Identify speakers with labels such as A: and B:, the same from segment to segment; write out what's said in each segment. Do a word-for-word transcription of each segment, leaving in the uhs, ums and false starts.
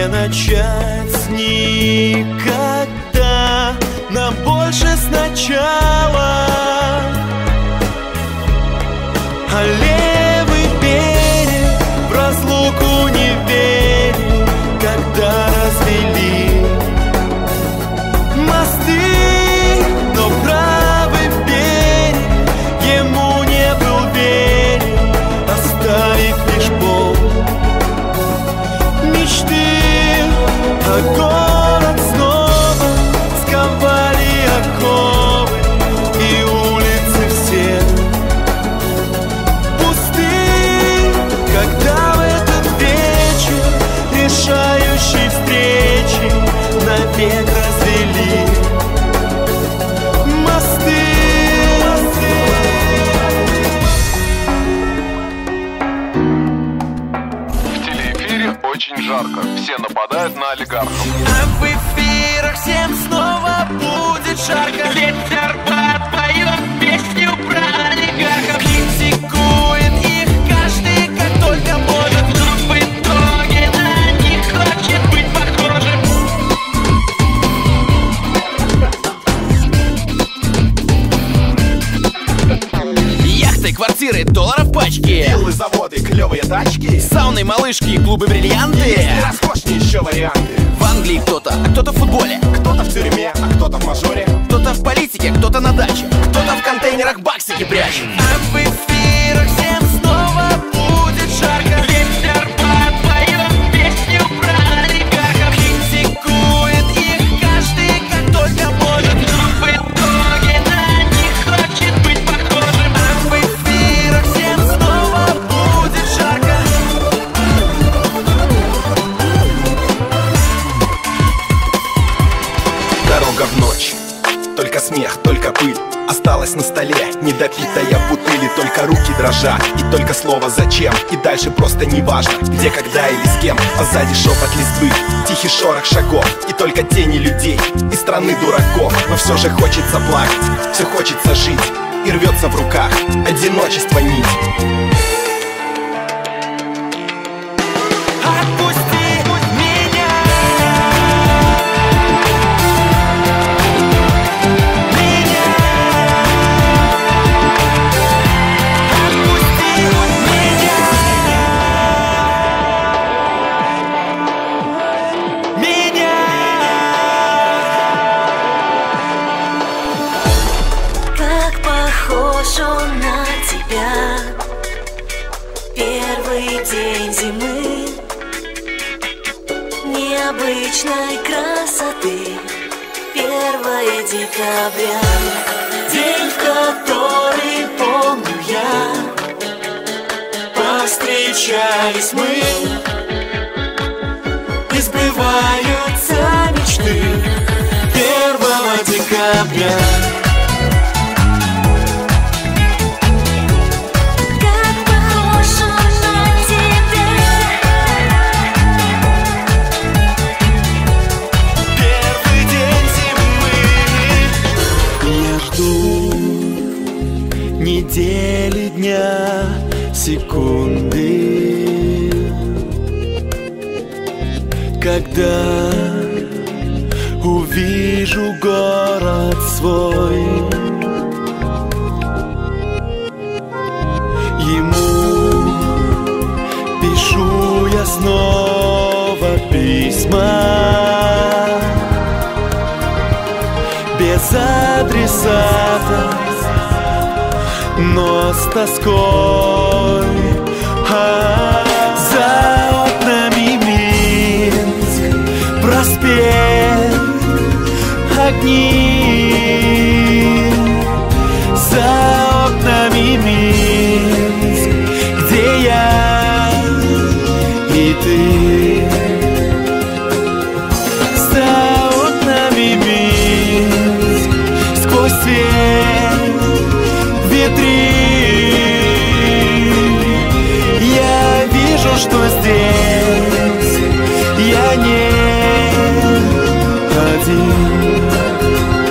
A: не начать никогда, нам больше сначала. А левый берег в разлуку не верил, когда развели мосты, но правый берег ему не был верен, оставив лишь боль мечты. А город снова сковали оковы, и улицы все пусты, когда в этот вечер решающей встречи навек развели мосты.
B: В телеэфире очень жарко, все нападают на олигархов.
A: А в эфирах всем снова будет жарко. Ветер подпоет песню про олигархов, критикует их каждый как только может, но в итоге на них хочет быть похожим. Яхты, квартиры, долларов пачки,
C: Виллы, заводы, клевые тачки,
A: сауны, малышки, клубы, бриллианты.
C: есть роскошнее еще варианты.
A: В Англии кто-то, а кто-то в футболе,
C: Кто-то в тюрьме, а кто-то в мажоре.
A: кто-то в политике, кто-то на даче, кто-то в контейнерах баксики прячет. А в эфирах всем снова будет жарко. Ветер подпоет песню про олигархов, критикует их каждый как только может, но в итоге на них хочет быть похожим. А в эфирах всем снова будет жарко.
C: Дорога в ночь, только смех, только пыль осталась на столе, недопитая бутыль, и только руки дрожат, и только слово «зачем», и дальше просто не важно, где, когда или с кем, а сзади шепот листвы, тихий шорох шагов, и только тени людей из страны дураков. Но все же хочется плакать, все хочется жить, и рвется в руках одиночество нить.
A: Отпусти меня, меня, отпусти меня, меня.
D: Как похож он на тебя, первый день зимы, необычной красоты, первое декабря, день, в который, помню я, повстречались мы, и сбываются мечты первого декабря. Как похож он на тебя,
A: Первый день зимы. Я жду недели, дня, секунды, когда увижу город свой. Ему пишу я снова письма, без адресата, но с тоской. А за окнами Минск, проспект, огни. За окнами Минск, где я и ты. За окнами Минск, сквозь свет витрин я вижу, что здесь я не один.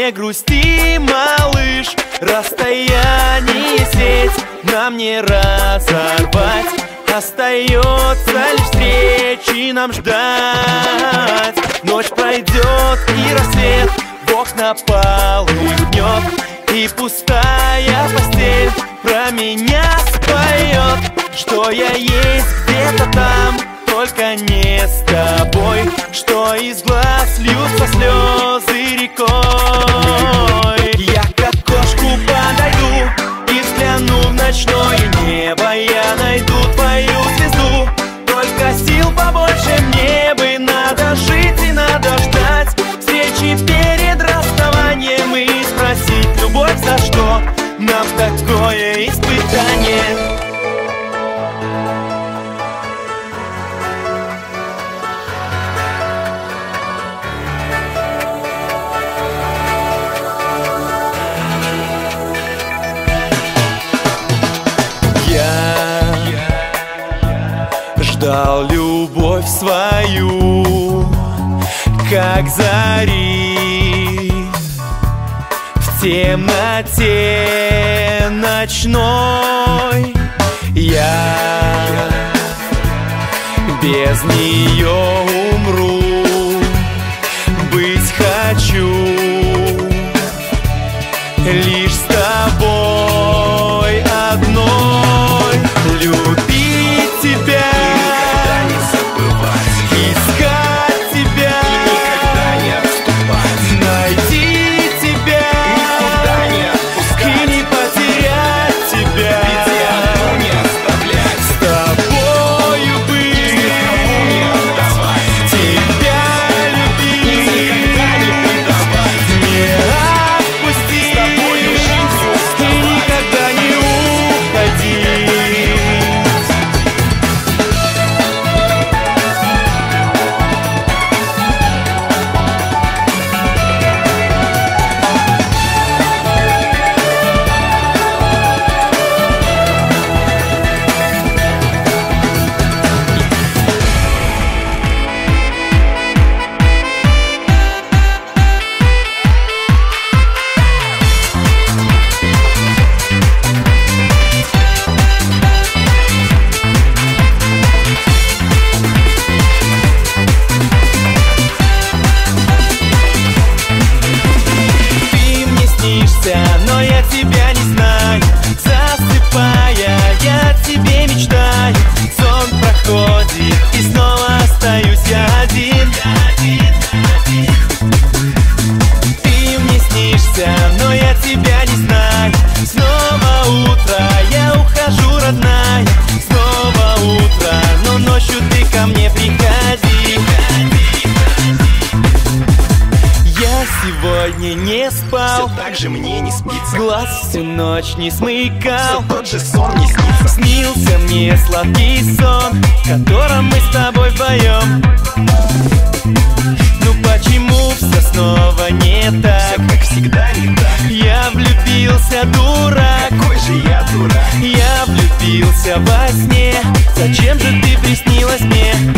A: не грусти, малыш, расстояние сеть нам не разорвать. Остается лишь встречи нам ждать. Ночь пройдет и рассвет в окна полыхнет, и пустая постель про меня споет, что я есть где-то там, только не с тобой, что из глаз льются слезы рекой. Я к окошку подойду и взгляну в ночное небо. Я найду твою звезду, только сил побольше мне бы. Надо жить и надо ждать встречи перед расставанием и спросить: любовь, за что нам такое испытание? Ждал любовь свою, как зари, в темноте ночной. Я без нее умру, быть хочу лишь с тобой одной. Любить тебя, но я тебя не знаю. Засыпая, я о тебе мечтаю. Сон проходит, и снова остаюсь я один. Ты мне снишься, но я тебя не знаю. Снова утро, я ухожу, родная. Снова утро, но ночью ты ко мне приходи. Я сегодня не спал,
C: все так же мне не спится,
A: глаз всю ночь не смыкал,
C: все тот же сон не снится.
A: Снился мне сладкий сон, в котором мы с тобой вдвоем. Ну почему все снова не так?
C: Все как всегда не так.
A: Я влюбился, дурак.
C: Какой же я дурак.
A: Я влюбился во сне. Зачем же ты приснилась мне?